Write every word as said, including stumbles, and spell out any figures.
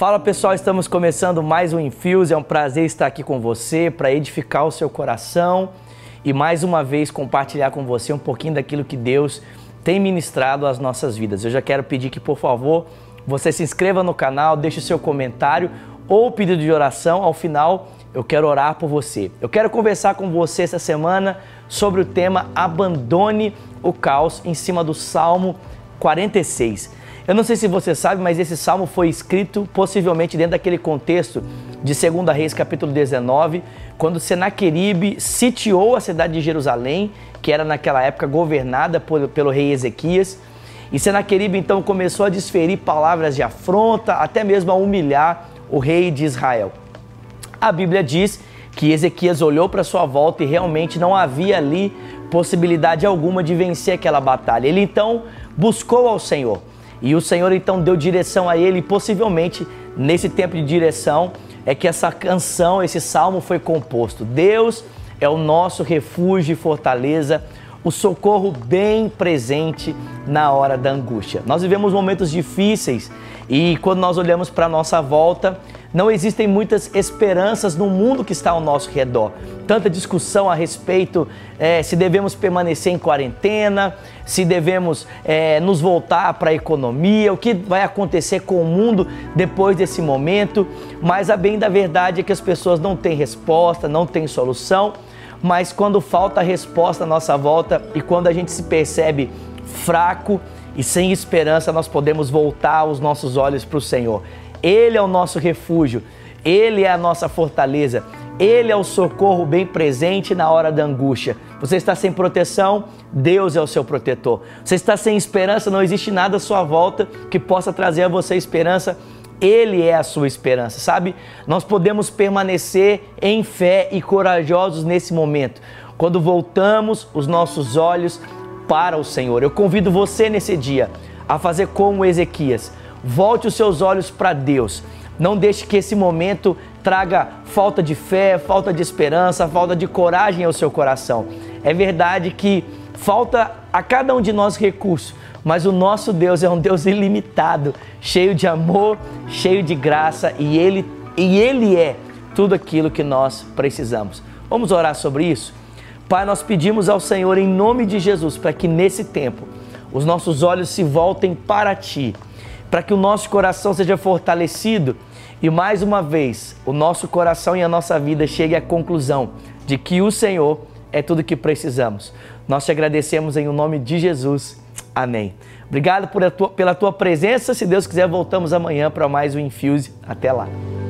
Fala pessoal, estamos começando mais um Infuse, é um prazer estar aqui com você para edificar o seu coração e mais uma vez compartilhar com você um pouquinho daquilo que Deus tem ministrado às nossas vidas. Eu já quero pedir que, por favor, você se inscreva no canal, deixe o seu comentário ou pedido de oração. Ao final, eu quero orar por você. Eu quero conversar com você essa semana sobre o tema Abandone o Caos, em cima do Salmo quarenta e seis. Eu não sei se você sabe, mas esse salmo foi escrito possivelmente dentro daquele contexto de Segunda Reis, capítulo dezenove, quando Senaqueribe sitiou a cidade de Jerusalém, que era naquela época governada por, pelo rei Ezequias. E Senaqueribe então começou a desferir palavras de afronta, até mesmo a humilhar o rei de Israel. A Bíblia diz que Ezequias olhou para sua volta e realmente não havia ali possibilidade alguma de vencer aquela batalha. Ele então buscou ao Senhor. E o Senhor então deu direção a ele, e possivelmente nesse tempo de direção é que essa canção, esse salmo foi composto. Deus é o nosso refúgio e fortaleza, o socorro bem presente na hora da angústia. Nós vivemos momentos difíceis e quando nós olhamos para a nossa volta, não existem muitas esperanças no mundo que está ao nosso redor. Tanta discussão a respeito é, se devemos permanecer em quarentena, se devemos é, nos voltar para a economia, o que vai acontecer com o mundo depois desse momento. Mas a bem da verdade é que as pessoas não têm resposta, não têm solução. Mas quando falta a resposta à nossa volta e quando a gente se percebe fraco e sem esperança, nós podemos voltar os nossos olhos para o Senhor. Ele é o nosso refúgio, Ele é a nossa fortaleza, Ele é o socorro bem presente na hora da angústia. Você está sem proteção? Deus é o seu protetor. Você está sem esperança? Não existe nada à sua volta que possa trazer a você esperança. Ele é a sua esperança, sabe? Nós podemos permanecer em fé e corajosos nesse momento, quando voltamos os nossos olhos para o Senhor. Eu convido você nesse dia a fazer como Ezequias. Volte os seus olhos para Deus. Não deixe que esse momento traga falta de fé, falta de esperança, falta de coragem ao seu coração. É verdade que falta a cada um de nós recurso, mas o nosso Deus é um Deus ilimitado, cheio de amor, cheio de graça, e Ele, e Ele é tudo aquilo que nós precisamos. Vamos orar sobre isso? Pai, nós pedimos ao Senhor em nome de Jesus para que nesse tempo os nossos olhos se voltem para Ti, para que o nosso coração seja fortalecido e mais uma vez o nosso coração e a nossa vida chegue à conclusão de que o Senhor é tudo o que precisamos. Nós te agradecemos em nome de Jesus. Amém. Obrigado por a tua, pela tua presença. Se Deus quiser, voltamos amanhã para mais um Infuse. Até lá.